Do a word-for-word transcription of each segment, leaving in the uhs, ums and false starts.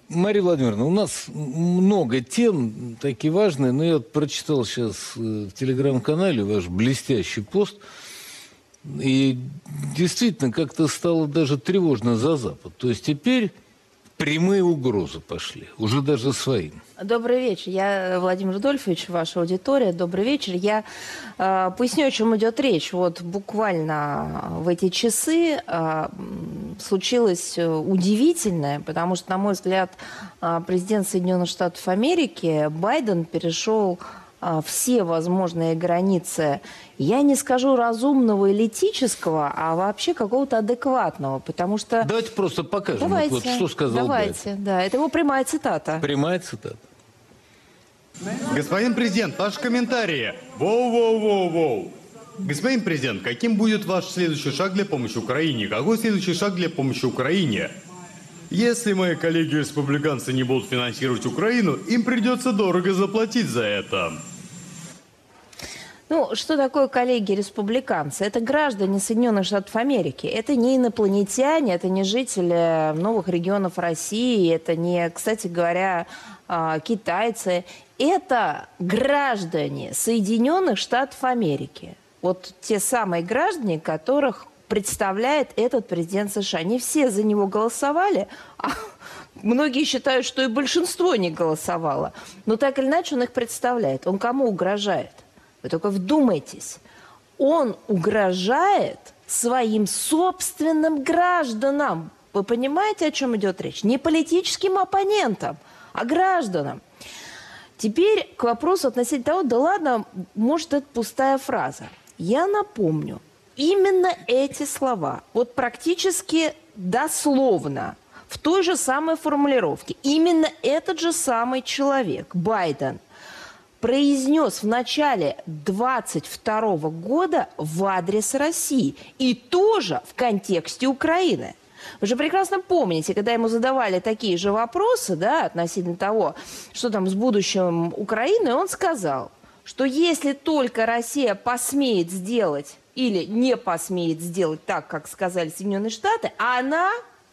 Мария Владимировна, у нас много тем такие важные, но я вот прочитал сейчас в телеграм-канале ваш блестящий пост, и действительно как-то стало даже тревожно за Запад. То есть теперь прямые угрозы пошли, уже даже своим. Добрый вечер. Я Владимир Рудольфович, ваша аудитория. Добрый вечер. Я э, поясню, о чем идет речь. Вот буквально в эти часы э, случилось удивительное, потому что, на мой взгляд, э, президент Соединенных Штатов Америки Байден перешел э, все возможные границы, я не скажу разумного и этического, а вообще какого-то адекватного, потому что... Давайте просто покажем, Давайте, вот, что сказал давайте, Байден. да, это его прямая цитата. Прямая цитата. Господин президент, ваши комментарии. Воу-воу-воу-воу. Господин президент, каким будет ваш следующий шаг для помощи Украине? Какой следующий шаг для помощи Украине? Если мои коллеги-республиканцы не будут финансировать Украину, им придется дорого заплатить за это. Ну, что такое коллеги-республиканцы? Это граждане Соединенных Штатов Америки. Это не инопланетяне, это не жители новых регионов России, это не, кстати говоря, китайцы. Это граждане Соединенных Штатов Америки. Вот те самые граждане, которых представляет этот президент США. Не все за него голосовали, а многие считают, что и большинство не голосовало. Но так или иначе он их представляет. Он кому угрожает? Вы только вдумайтесь. Он угрожает своим собственным гражданам. Вы понимаете, о чем идет речь? Не политическим оппонентам, а гражданам. Теперь к вопросу относительно того, да ладно, может, это пустая фраза. Я напомню, именно эти слова, вот практически дословно, в той же самой формулировке, именно этот же самый человек, Байден, произнес в начале двадцать второго года в адрес России. И тоже в контексте Украины. Вы же прекрасно помните, когда ему задавали такие же вопросы, да, относительно того, что там с будущим Украины, он сказал, что если только Россия посмеет сделать или не посмеет сделать так, как сказали Соединенные Штаты, она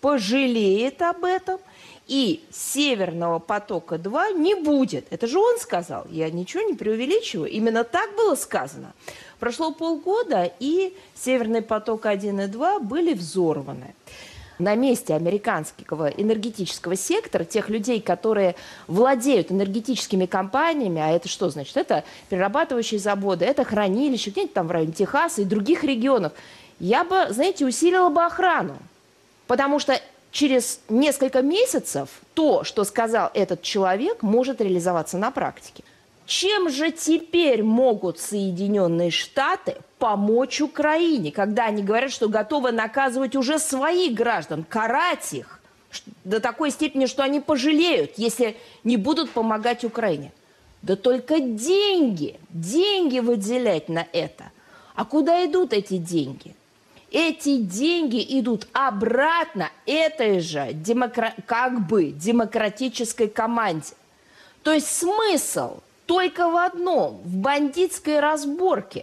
пожалеет об этом, и Северного потока-два не будет. Это же он сказал. Я ничего не преувеличиваю. Именно так было сказано. Прошло полгода, и Северный поток-один и два были взорваны. На месте американского энергетического сектора, тех людей, которые владеют энергетическими компаниями, а это что значит? Это перерабатывающие заводы, это хранилища, где-нибудь там в районе Техаса и других регионов. Я бы, знаете, усилила бы охрану. Потому что через несколько месяцев то, что сказал этот человек, может реализоваться на практике. Чем же теперь могут Соединенные Штаты помочь Украине, когда они говорят, что готовы наказывать уже своих граждан, карать их до такой степени, что они пожалеют, если не будут помогать Украине? Да только деньги, деньги выделять на это. А куда идут эти деньги? Эти деньги идут обратно этой же демокра... как бы демократической команде. То есть смысл только в одном, в бандитской разборке.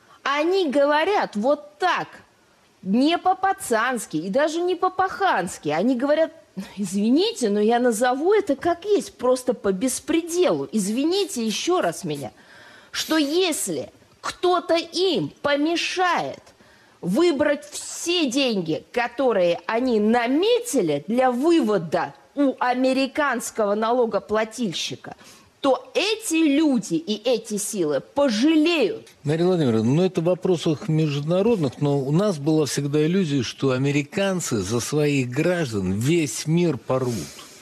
Они говорят вот так, не по-пацански и даже не по-пахански. Они говорят, извините, но я назову это как есть, просто по беспределу. Извините еще раз меня, что если кто-то им помешает выбрать все деньги, которые они наметили для вывода у американского налогоплательщика, то эти люди и эти силы пожалеют. Мария Владимировна, ну это в вопросах международных, но у нас была всегда иллюзия, что американцы за своих граждан весь мир порвут.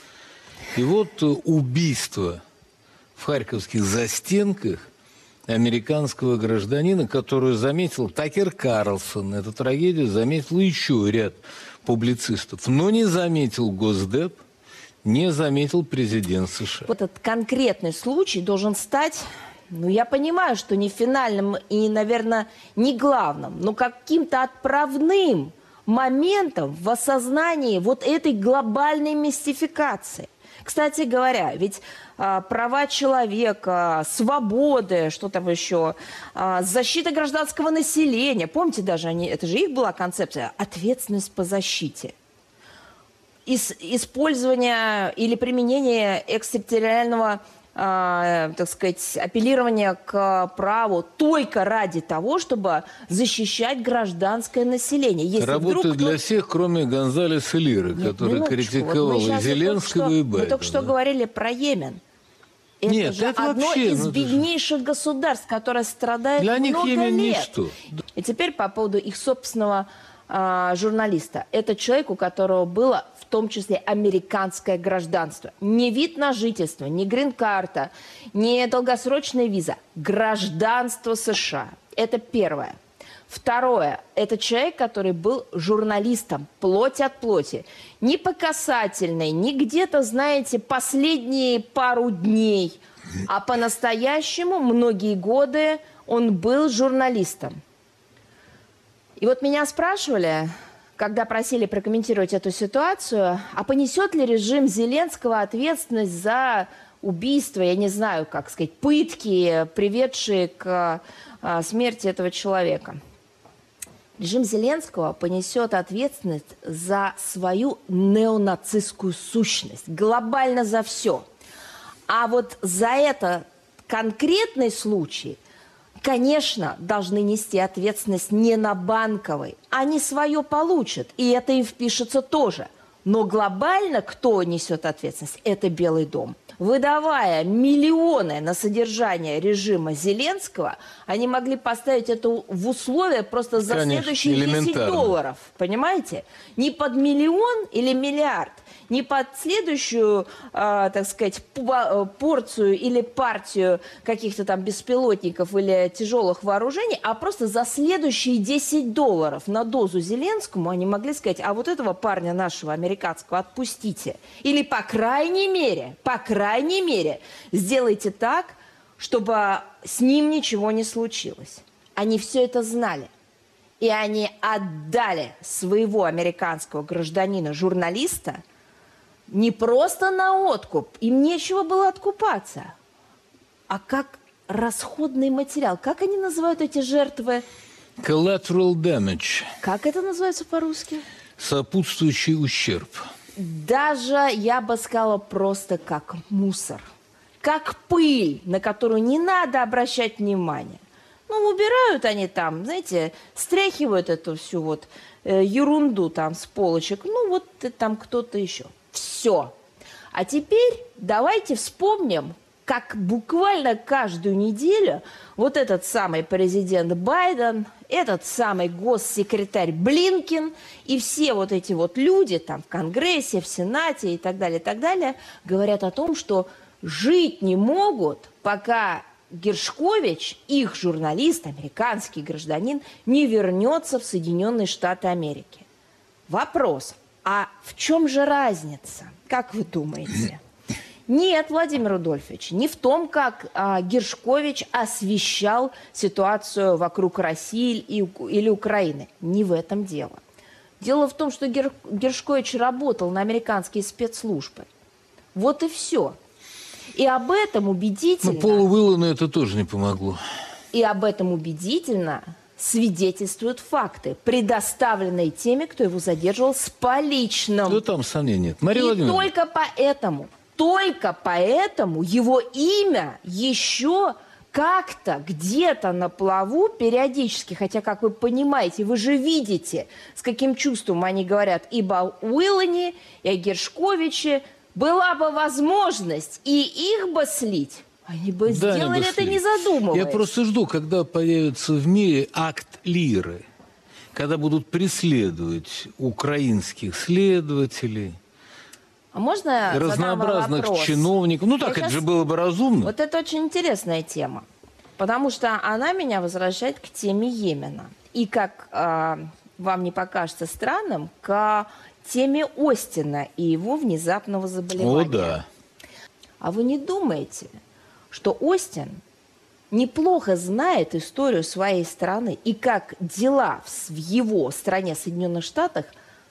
И вот убийство в харьковских застенках американского гражданина, которую заметил Такер Карлсон. Эту трагедию заметил еще ряд публицистов. Но не заметил Госдеп, не заметил президент США. Вот этот конкретный случай должен стать, ну я понимаю, что не финальным и, наверное, не главным, но каким-то отправным моментом в осознании вот этой глобальной мистификации. Кстати говоря, ведь а, права человека, свободы, что там еще, а, защита гражданского населения, помните даже, они, это же их была концепция, ответственность по защите. ис использования или применения экстерриториального, э, так сказать, апеллирования к праву только ради того, чтобы защищать гражданское население. Если Работает для всех, кроме Гонзалеса Лиры, Нет, который минуточку. критиковал Вот мы и Зеленского, что, и Байдена. Мы только что говорили про Йемен. Это Нет, же это одно вообще, из ну, это же- беднейших государств, которое страдает Для них много Йемен лет. ничто. И теперь по поводу их собственного а, журналиста. Это человек, у которого было в том числе американское гражданство. Не вид на жительство, не грин-карта, не долгосрочная виза. Гражданство США. Это первое. Второе. Это человек, который был журналистом, плоть от плоти. Не по касательной, не где-то, знаете, последние пару дней, а по-настоящему многие годы он был журналистом. И вот меня спрашивали, когда просили прокомментировать эту ситуацию, а понесет ли режим Зеленского ответственность за убийство, я не знаю, как сказать, пытки, приведшие к а, смерти этого человека. Режим Зеленского понесет ответственность за свою неонацистскую сущность, глобально за все. А вот за этот конкретный случай, конечно, должны нести ответственность не на Банковой. Они свое получат, и это им впишется тоже. Но глобально кто несет ответственность? Это Белый дом. Выдавая миллионы на содержание режима Зеленского, они могли поставить это в условия просто за Конечно, следующие десять долларов. Понимаете? Не под миллион или миллиард, не под следующую, э, так сказать, порцию или партию каких-то там беспилотников или тяжелых вооружений, а просто за следующие десять долларов на дозу Зеленскому они могли сказать, а вот этого парня нашего американского отпустите. Или по крайней мере, по крайней мере, сделайте так, чтобы с ним ничего не случилось. Они все это знали. И они отдали своего американского гражданина-журналиста не просто на откуп, им нечего было откупаться, а как расходный материал. Как они называют эти жертвы? Collateral damage. Как это называется по-русски? Сопутствующий ущерб. Даже, я бы сказала, просто как мусор. Как пыль, на которую не надо обращать внимание. Ну, убирают они там, знаете, стряхивают эту всю вот э, ерунду там с полочек. Ну, вот там кто-то еще. Все. А теперь давайте вспомним, как буквально каждую неделю вот этот самый президент Байден, этот самый госсекретарь Блинкен и все вот эти вот люди там в Конгрессе, в Сенате и так далее, и так далее, говорят о том, что жить не могут, пока Гершкович, их журналист, американский гражданин, не вернется в Соединенные Штаты Америки. Вопрос. А в чем же разница? Как вы думаете? Нет, Владимир Рудольфович, не в том, как а, Гершкович освещал ситуацию вокруг России и, или Украины. Не в этом дело. Дело в том, что Гер, Гершкович работал на американские спецслужбы. Вот и все. И об этом убедительно... Но Полу Уиллану это тоже не помогло. И об этом убедительно... свидетельствуют факты, предоставленные теми, кто его задерживал с поличным. Ну, там сомнений нет. Мария И Владимировна. только поэтому, только поэтому его имя еще как-то где-то на плаву периодически, хотя, как вы понимаете, вы же видите, с каким чувством они говорят ибо о Уиллане, и о Гершковиче, была бы возможность и их бы слить. Они бы Да, сделали они бы это, слили. не задумываясь. Я просто жду, когда появится в мире акт Лиры, когда будут преследовать украинских следователей, А можно я задам вам разнообразных вопрос? чиновников. Ну так, Я это щас- же было бы разумно. Вот это очень интересная тема, потому что она меня возвращает к теме Йемена. И, как э, вам не покажется странным, к теме Остина и его внезапного заболевания. О, да. А вы не думаете, что Остин неплохо знает историю своей страны и как дела в его стране, Соединенных Штатах,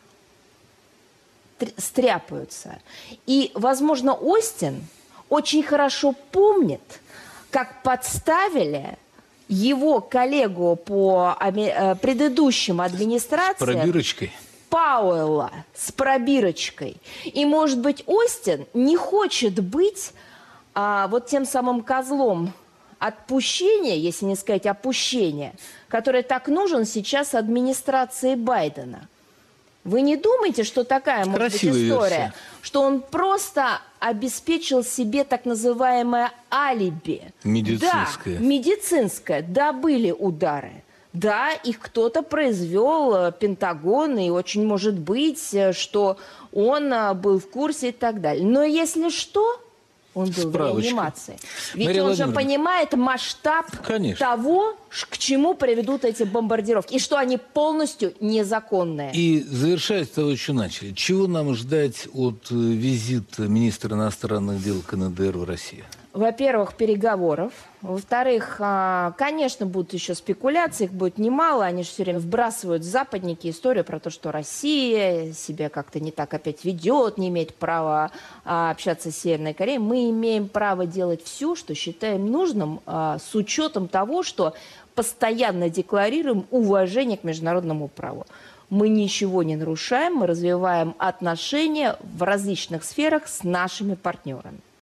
стряпаются. И, возможно, Остин очень хорошо помнит, как подставили его коллегу по предыдущим администрациям Пробирочкой. по Пауэлла с пробирочкой. И, может быть, Остин не хочет быть а, вот тем самым козлом отпущения, если не сказать опущения, который так нужен сейчас администрации Байдена. Вы не думаете, что такая может быть история, версия. что он просто обеспечил себе так называемое алиби? Медицинское. Да, медицинское. Да, были удары. Да, их кто-то произвел, Пентагон, и очень может быть, что он был в курсе и так далее. Но если что, он был Справочка. в реанимации. Ведь Мария он же Владимировна. понимает масштаб Конечно. того, ш- к чему приведут эти бомбардировки, и что они полностью незаконные. И завершая с того, что начали, чего нам ждать от э, визита министра иностранных дел КНДР в Россию? Во-первых, переговоров. Во-вторых, а, конечно, будут еще спекуляции, их будет немало. Они же все время вбрасывают западники историю про то, что Россия себя как-то не так опять ведет, не имеет права а, общаться с Северной Кореей. Мы имеем право делать все, что считаем нужным, а, с учетом того, что постоянно декларируем уважение к международному праву. Мы ничего не нарушаем, мы развиваем отношения в различных сферах с нашими партнерами.